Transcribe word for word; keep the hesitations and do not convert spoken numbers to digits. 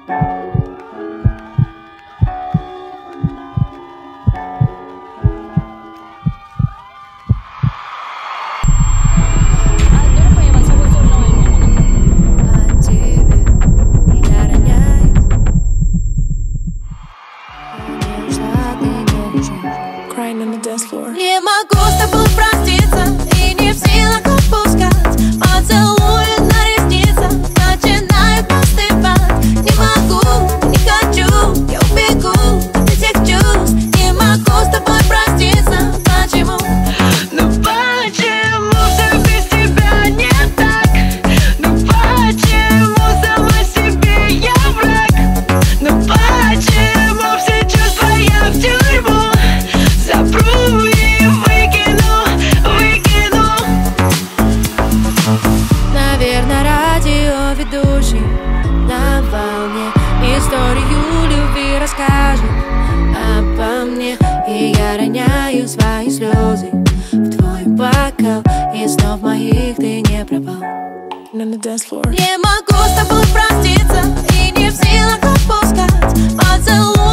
Не могу с тобой проститься и не в силах отпускать. Поцелуи на ресницах начинают остывать. Не могу, не хочу, я убегу от этих чувств. Не могу с тобой проститься. Почему? Ну почему все без тебя не так? Ну почему сама себе я враг? Ну почему все чувства я в тюрьму запру и выкину, выкину? Наверное, радиоведущий на волне историю любви расскажет обо мне. И я роняю свои слезы в твой бокал, и снов моих ты не пропал. Не могу с тобой проститься и не в силах отпускать. Поцелуй